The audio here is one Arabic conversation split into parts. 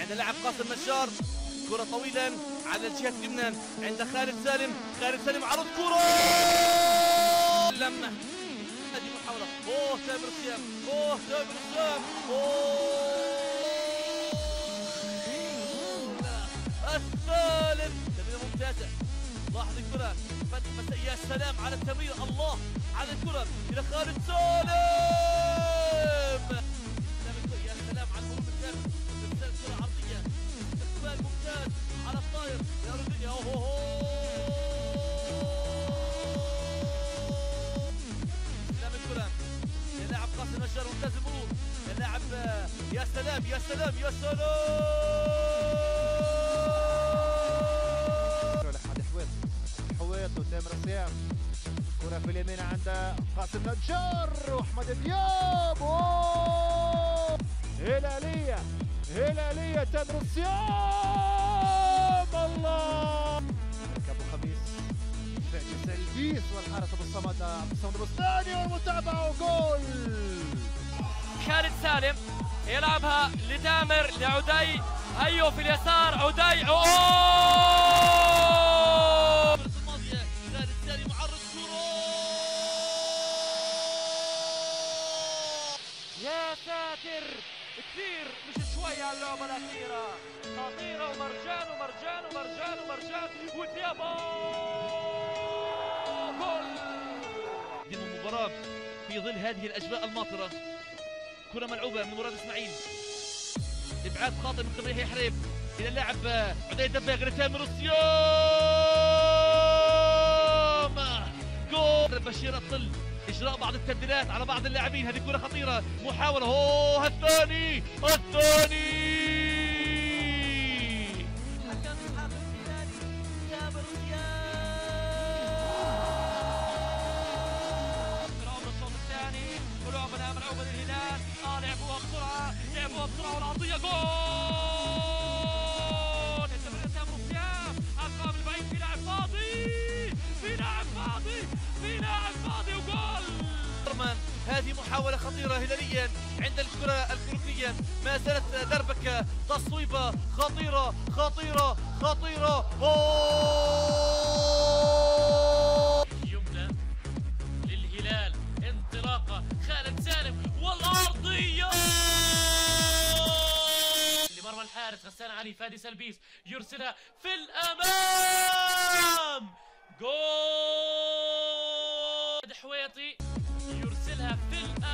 عند اللاعب قاسم نشار، كرة طويلا على الجهة اليمنى عند خالد سالم، خالد سالم عرض كرة لمة. هذه محاولة، تامر الصيام، تامر الصيام، الثالث. تمريرة ممتازة، لاحظ الكرة، يا سلام على التمرير، الله على الكرة إلى خالد سالم، يا سلام على المرور الثالث، كرة عرضية، استقبال ممتاز على الطاير يا رجل، استلام الكرة اللاعب قاسم نشار، ممتاز المرور اللاعب، يا سلام يا سلام يا سلام. وتامر الصيام، كرة في اليمين عند قاسم نجار واحمد دياب، هلالية تامر الصيام، الله ابو خميس، فادي سلبيس والحارس ابو الصمد عبد الصمد البستاني والمتابعة وجول. خالد سالم يلعبها لتامر لعدي، ايوه في اليسار عدي، يا ساتر، كثير مش شوي على اللعبة الأخيرة، خطيرة ومرجان ومرجان ومرجان ومرجان ودياب، جول. المباراة في ظل هذه الأجواء الماطرة، كرة ملعوبة من مراد إسماعيل، إبعاد خاطئ من قبل يحيى حريب إلى اللاعب عدي الدباغ لتامر الصيام، جول. بشير الطل إجراء بعض التبديلات على بعض اللاعبين، هذه كرة خطيرة، محاولة، الثاني الشوط الثاني ولعبة ملعوبة للهلال، لعبوها بسرعة والعرضية، جول. تمرير تامر الصيام على القائم البعيد، في لاعب فاضي وجول. هذه محاولة خطيرة هلاليا عند الكرة الكروكية، ما زالت دربكة، تصويبة خطيرة خطيرة خطيرة، يمنى للهلال، انطلاقة خالد سالم والأرضية لمرمى الحارس غسان علي، فادي سلبيس يرسلها في الأمام، جول. حويطي يرسلها في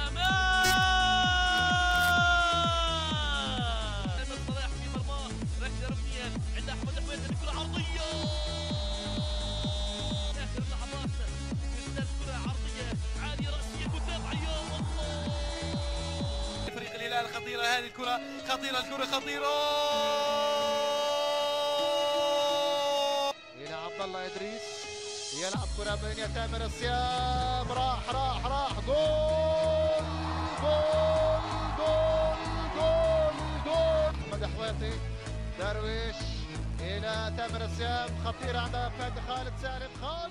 الأمام، صلاح في مرماه، ركلة ركنية عند أحمد حويطي، الكرة عرضية، آخر اللحظات ترسل كرة عرضية عالية رأسية متابعة، يا الله. فريق الهلال خطيرة، هذه الكرة خطيرة، الكرة خطيرة إلى عبد الله إدريس، يلعب كرة بين تامر الصيام، راح جول. محمد حويطي، درويش إلى تامر الصيام، خطيرة عند فادي خالد سالم،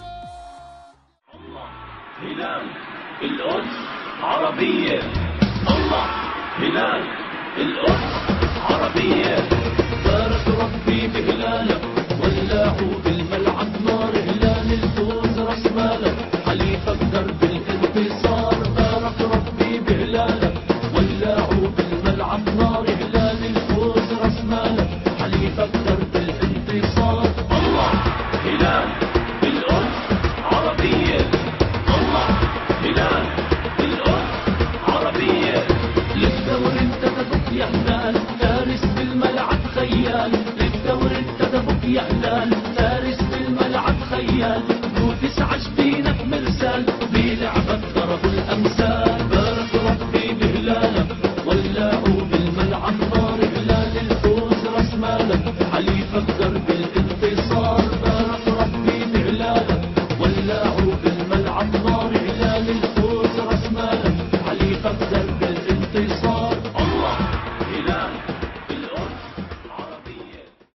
الله هلال القدس عربية، الله هلال القدس عربية، بارك ربي بهلالك، ولعوا بالملعب نار، هلال الفوز راس مالك، حليفك درب الانتصار، بارك ربي بهلالك، ولعوا بالملعب نار، هلال الفوز راس مالك، حليفك درب الانتصار، الله هلال القدس عربية، الله هلال القدس عربية، للدور انتدبك يا هلال، فارس بالملعب خيال، للدور انتدبك يا هلال، فارس بالملعب خيال، وتسعى جبينك مرسال، بلعبك ضربوا الامثال، بارك ربي بهلالك، ولعوا بالملعب نار، هلال الفوز راس مالك، حليفك درب الانتصار، بارك ربي بهلالك، ولعوا بالملعب نار، هلال الفوز راس مالك، حليفك درب الانتصار.